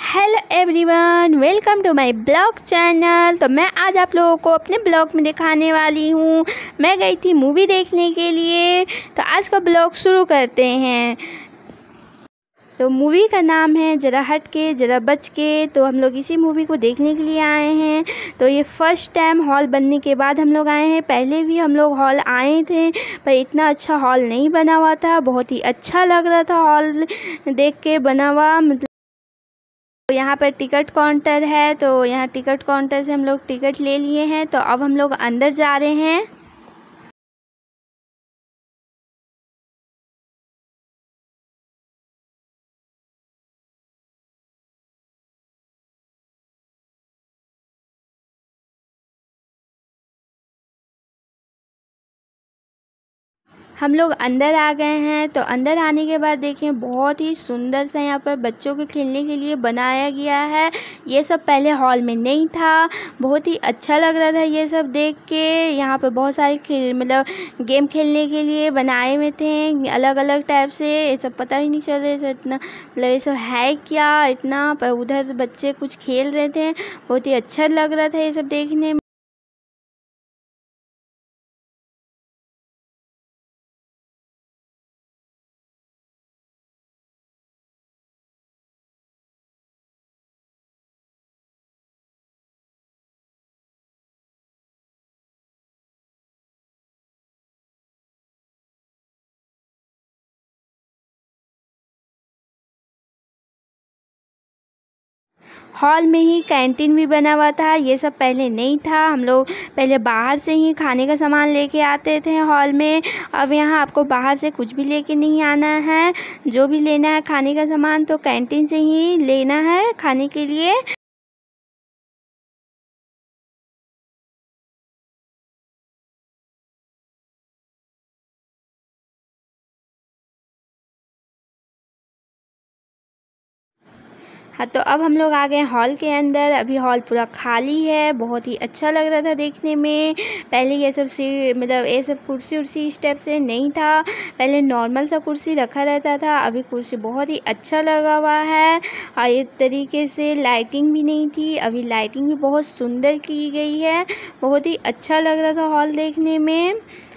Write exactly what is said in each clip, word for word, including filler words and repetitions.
Hello everyone, welcome to my blog channel. तो मैं आज आप लोगों को अपने ब्लॉग में दिखाने वाली हूँ। मैं गई थी मूवी देखने के लिए, तो आज का ब्लॉग शुरू करते हैं। तो मूवी का नाम है ज़रा हट के ज़रा बच के। तो हम लोग इसी मूवी को देखने के लिए आए हैं। तो ये फर्स्ट टाइम हॉल बनने के बाद हम लोग आए हैं। पहले भी हम लोग हॉल आए थे, पर इतना अच्छा हॉल नहीं बना हुआ था। बहुत ही अच्छा लग रहा था हॉल देख के बना हुआ। मतलब तो यहाँ पर टिकट काउंटर है, तो यहाँ टिकट काउंटर से हम लोग टिकट ले लिए हैं। तो अब हम लोग अंदर जा रहे हैं। हम लोग अंदर आ गए हैं। तो अंदर आने के बाद देखें, बहुत ही सुंदर सा यहाँ पर बच्चों के खेलने के लिए बनाया गया है। ये सब पहले हॉल में नहीं था। बहुत ही अच्छा लग रहा था ये सब देख के। यहाँ पर बहुत सारे खेल मतलब गेम खेलने के लिए बनाए हुए थे, अलग अलग टाइप से। ये सब पता ही नहीं चल रहा है इतना मतलब ये सब है क्या इतना, पर उधर बच्चे कुछ खेल रहे थे। बहुत ही अच्छा लग रहा था ये सब देखने में। हॉल में ही कैंटीन भी बना हुआ था। ये सब पहले नहीं था। हम लोग पहले बाहर से ही खाने का सामान लेके आते थे हॉल में। अब यहाँ आपको बाहर से कुछ भी लेके नहीं आना है। जो भी लेना है खाने का सामान, तो कैंटीन से ही लेना है खाने के लिए। हाँ, तो अब हम लोग आ गए हॉल के अंदर। अभी हॉल पूरा खाली है। बहुत ही अच्छा लग रहा था देखने में। पहले ये सब सी मतलब ये सब कुर्सी उर्सी इस टाइप से नहीं था। पहले नॉर्मल सा कुर्सी रखा रहता था। अभी कुर्सी बहुत ही अच्छा लगा हुआ है। और इस तरीके से लाइटिंग भी नहीं थी। अभी लाइटिंग भी बहुत सुंदर की गई है। बहुत ही अच्छा लग रहा था हॉल देखने में।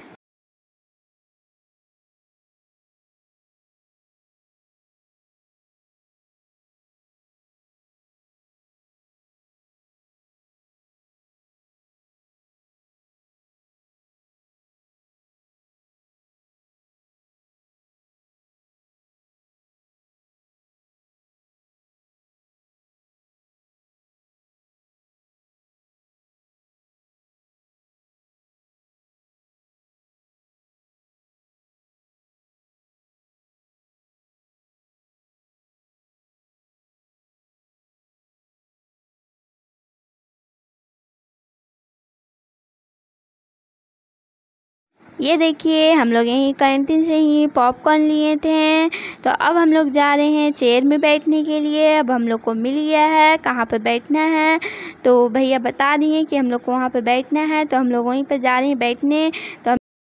ये देखिए, हम लोग यहीं कैंटीन से ही पॉपकॉर्न लिए थे। तो अब हम लोग जा रहे हैं चेयर में बैठने के लिए। अब हम लोग को मिल गया है कहाँ पे बैठना है। तो भैया बता दिए कि हम लोग को वहाँ पे बैठना है, तो हम लोग वहीं पे जा रहे हैं बैठने। तो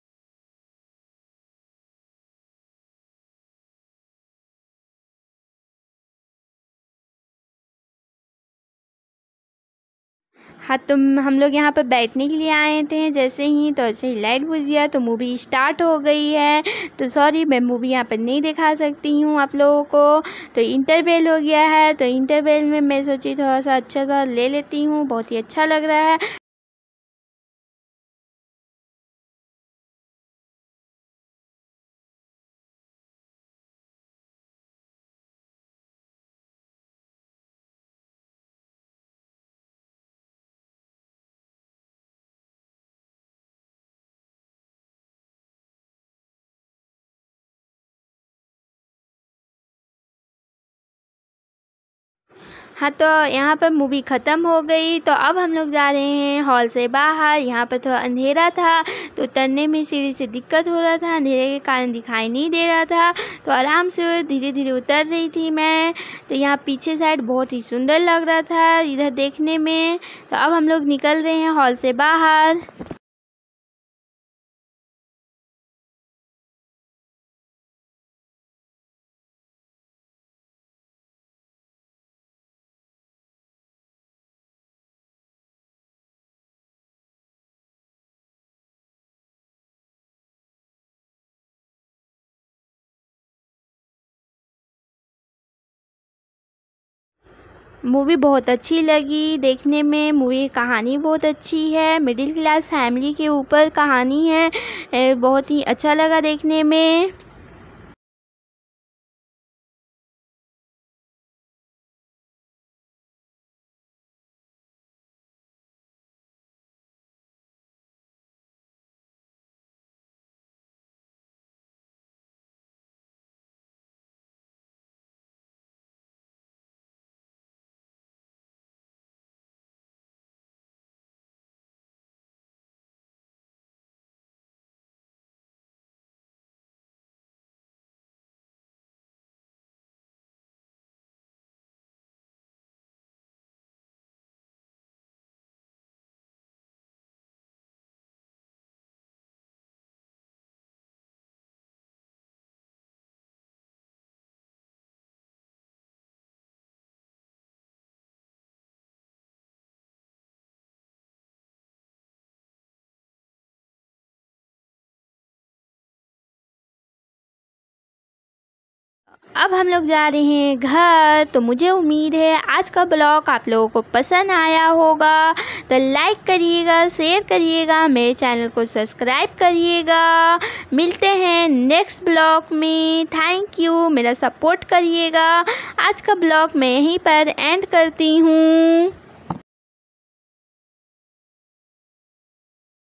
हाँ, तो हम लोग यहाँ पे बैठने के लिए आए थे। जैसे ही तो ऐसे ही लाइट बुझ गया, तो मूवी स्टार्ट हो गई है। तो सॉरी, मैं मूवी यहाँ पर नहीं दिखा सकती हूँ आप लोगों को। तो इंटरवल हो गया है। तो इंटरवल में मैं सोची थोड़ा सा अच्छा सा ले लेती हूँ। बहुत ही अच्छा लग रहा है। हाँ, तो यहाँ पर मूवी ख़त्म हो गई। तो अब हम लोग जा रहे हैं हॉल से बाहर। यहाँ पर थोड़ा अंधेरा था, तो उतरने में सीढ़ी से दिक्कत हो रहा था। अंधेरे के कारण दिखाई नहीं दे रहा था। तो आराम से धीरे धीरे उतर रही थी मैं। तो यहाँ पीछे साइड बहुत ही सुंदर लग रहा था इधर देखने में। तो अब हम लोग निकल रहे हैं हॉल से बाहर। मूवी बहुत अच्छी लगी देखने में। मूवी कहानी बहुत अच्छी है, मिडिल क्लास फैमिली के ऊपर कहानी है, बहुत ही अच्छा लगा देखने में। अब हम लोग जा रहे हैं घर। तो मुझे उम्मीद है आज का ब्लॉग आप लोगों को पसंद आया होगा। तो लाइक करिएगा, शेयर करिएगा, मेरे चैनल को सब्सक्राइब करिएगा। मिलते हैं नेक्स्ट ब्लॉग में। थैंक यू, मेरा सपोर्ट करिएगा। आज का ब्लॉग मैं यहीं पर एंड करती हूँ।